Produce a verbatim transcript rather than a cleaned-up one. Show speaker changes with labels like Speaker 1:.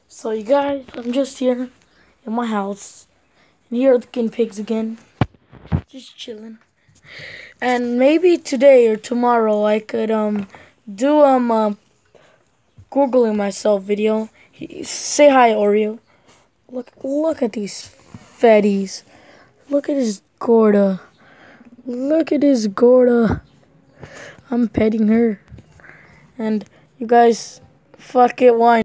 Speaker 1: So you guys, I'm just here in my house, and here are the guinea pigs again, just chilling. And maybe today or tomorrow I could um do um uh, googling myself video. Say hi, Oreo. Look look at these fatties. Look at this Gorda. Look at this Gorda. I'm petting her. And you guys, fuck it, why?